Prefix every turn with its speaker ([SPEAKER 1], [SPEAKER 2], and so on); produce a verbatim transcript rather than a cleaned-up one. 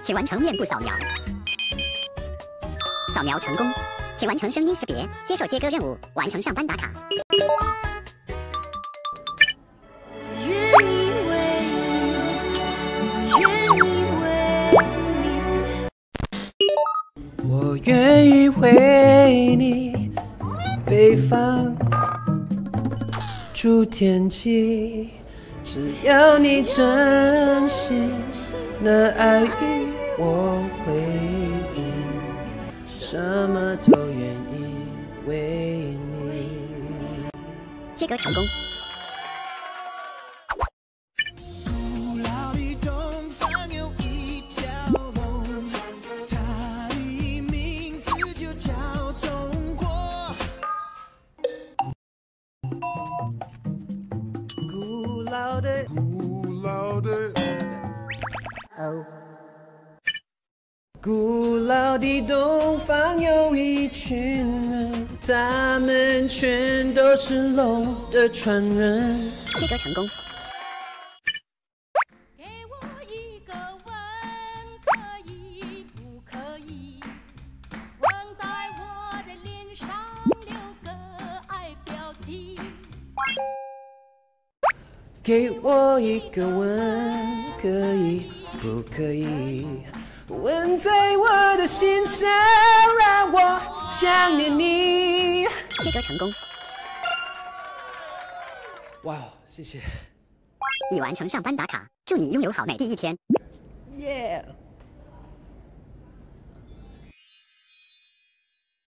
[SPEAKER 1] 请完成面部扫描。扫描成功，请完成声音识别，接受接歌任务，完成上班打卡。
[SPEAKER 2] 我愿意为你北方住天际，只要你真心，那爱与我回应，什么都愿意为你。
[SPEAKER 1] 切割成功。
[SPEAKER 2] 古老的，
[SPEAKER 3] 古老的，
[SPEAKER 1] 哦，
[SPEAKER 2] 古老的东方有一群人，他们全都是龙的传人。
[SPEAKER 1] 切割成功。
[SPEAKER 4] 给我一个吻，可以不可以？吻在我的脸上，留个爱标记。
[SPEAKER 2] 给我一个吻，可以不可以？吻在我的心上，让我想念你。
[SPEAKER 1] 切割成功。
[SPEAKER 2] 哇，谢谢。
[SPEAKER 1] 已完成上班打卡，祝你拥有好美的一天。
[SPEAKER 2] 耶、yeah